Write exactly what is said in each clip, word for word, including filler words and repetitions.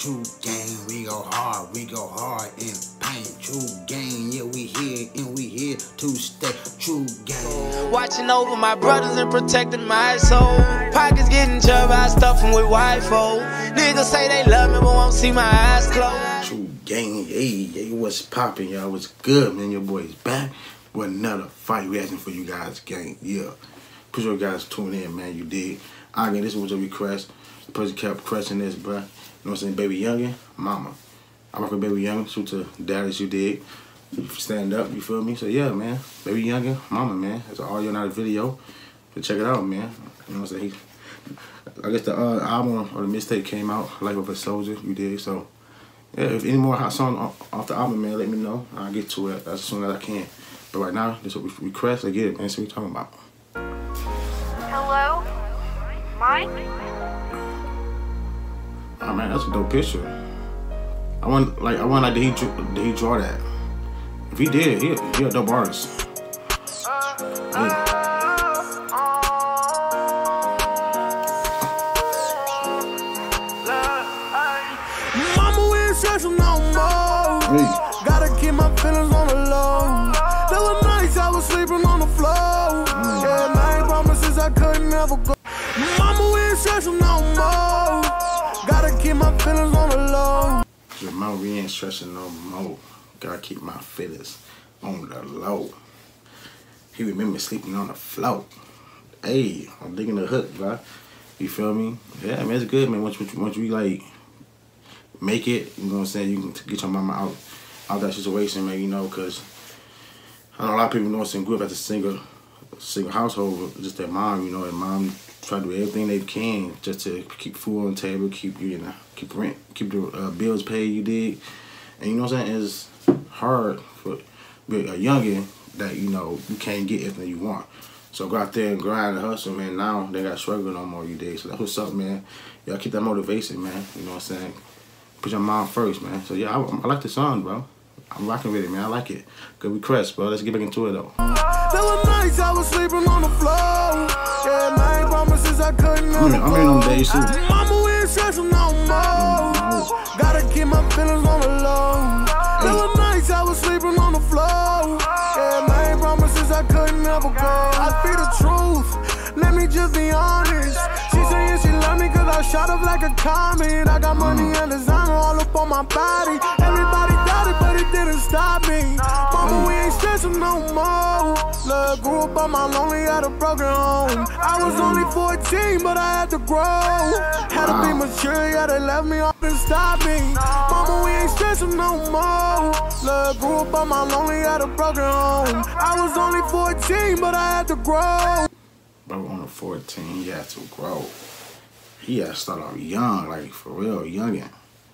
True gang, we go hard, we go hard in pain. True gang, yeah, we here and we here to stay. True gang. Watching over my brothers and protecting my soul. Pockets getting chubby, I stuff them with wifo. Niggas say they love me, but won't see my eyes closed. True gang, hey, hey, what's poppin', y'all? What's good, man? Your boy's back with another fight reaction for you guys, gang. Yeah. Appreciate you guys tuning in, man. You did. I mean, this was a request. The person kept requesting this, bruh. You know what I'm saying? Baby Yungin, mama. I'm up with Baby Yungin, shoot to Dallas, you did. Stand up, you feel me? So yeah, man. Baby Yungin, mama, man. That's an audio, not a video. So check it out, man. You know what I'm saying? I guess the uh, album or the mixtape came out, Life of a Soldier, you did. So yeah, if any more hot song off the album, man, let me know. I'll get to it as soon as I can. But right now, this is what we request. I get it, man. See what we talking about. Hello? Mike? Oh man, that's a dope picture. I want like I want like did he did he draw that? If he did, he he a dope artist. Hey. Mama, we ain't stressing no more. Hey. Gotta keep my feelings on the low. There were nights I was sleeping on the floor. Mm. Yeah, I ain't promises I couldn't ever go. Mama, we ain't stressing no more. Gotta keep my feelings on the low. Mama, we ain't stressing no more. Gotta keep my feelings on the low. He remember sleeping on the floor. Hey, I'm digging the hook, bro. You feel me? Yeah, man, it's good, man. Once, once you like make it, you know what I'm saying, you can get your mama out out that situation, man. You know, cause I know a lot of people, you know what I'm saying, grew up as a single single household, just their mom, you know, and mom try to do everything they can just to keep food on the table, keep you know, keep rent, keep the uh, bills paid. You dig, and you know what I'm saying? It's hard for a youngin that you know you can't get everything you want. So go out there and grind and hustle, man. Now they got struggle no more. You dig? So that's what's up, man. Y'all keep that motivation, man. You know what I'm saying? Put your mom first, man. So yeah, I, I like the song, bro. I'm rocking with it, man. I like it. Good request, bro. Let's get back into it though. There were nights I was sleeping on the floor. Yeah, I ain't promises I couldn't I'm in, I'm in them days too. Mama, we ain't stressing no more. Mm-hmm. Gotta keep my feelings on the low. Hey. There were nights I was sleeping on the floor. Yeah, I ain't promises I couldn't ever go. I feel the truth. Let me just be honest. She saying she love me cause I shot up like a comet. I got money and designer all up on my body. Everybody doubted, but it didn't stop me. Mama, we ain't stressing no more. Look, grew up on my lonely, had a broken home. I was only fourteen, but I had to grow. Had to be mature, yeah, they left me off and stop me. Mama, we ain't stressing no more. Look, grew up on my lonely, had a broken home. I was only fourteen, but I had to grow. Bro, on the fourteen, he had to grow. He had to start off young, like for real, youngin'.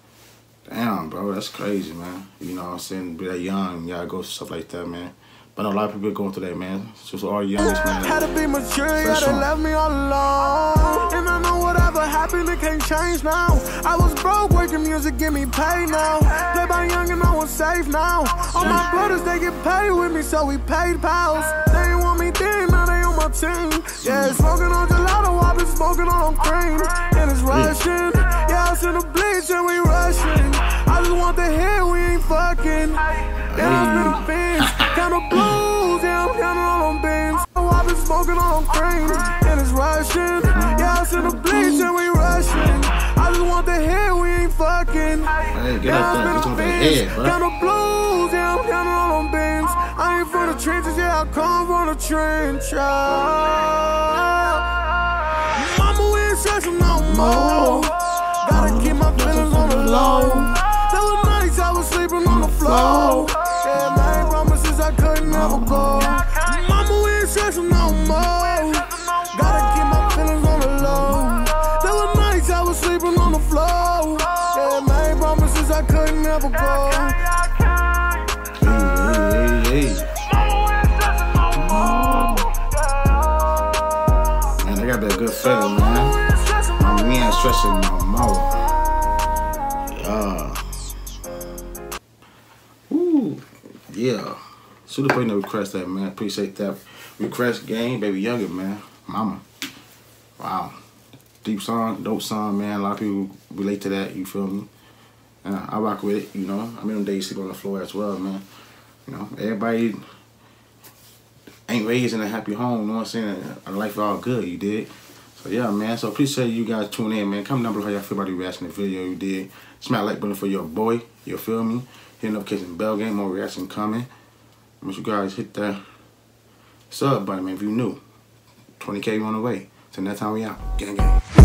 Damn, bro, that's crazy, man. You know what I'm saying? Be that young, you gotta go through stuff like that, man. But I know a lot of people are going through that, man. It's just all youngest, man. Had to be mature, yeah, they left me all alone. And I know whatever happened, it can't change now. I was broke, working music, get me paid now. Play by young and I was safe now. All my brothers, they get paid with me, so we paid pals. They ain't want me then, now they on my team. Yeah, smoking on gelato, I've been smoking on cream. And it's rushing, yeah, I was in the bleach and we rushing. I just want the hit, we ain't fucking. Yeah, I'm in the bins, count the blues, yeah, I'm counting all them beans. So I've been smoking on cream, and it's rushing. Yeah, I was in the bleach and we rushing. I just want the hit, we ain't fucking. Hey, get up there, get to the head, bro. Count the blues, yeah, I'm counting all them beans. I ain't from the trenches, yeah, I come from the trench. Mama, we ain't stressing no more. Gotta keep my feelings on the low. There were nights I was sleeping on the floor. Yeah, I ain't promises I couldn't ever go. Mama, we ain't stressing no more. Gotta keep my feelings on the low. There were nights I was sleeping on the floor. Yeah, I ain't promises I couldn't ever go. Hey, hey, hey. Man, I got that good feeling, man. Mama, we ain't stressing no more. Yeah. Ooh, yeah. Super putting the request that, man. Appreciate that request, gang. Baby Yungin, man. Mama. Wow. Deep song, dope song, man. A lot of people relate to that, you feel me? And I, I rock with it, you know. I mean, them days sleep on the floor as well, man. You know, everybody ain't raised in a happy home, you know what I'm saying? A life all good, you did. So yeah, man. So appreciate you guys tuning in, man. Comment down below how y'all feel about the reaction to the video you did. Smash that like button for your boy. You feel me? Hit the notification bell, game, more reaction coming. Make sure you guys hit that sub button, man. If you new, twenty K on the way. Till next time we out. Gang gang.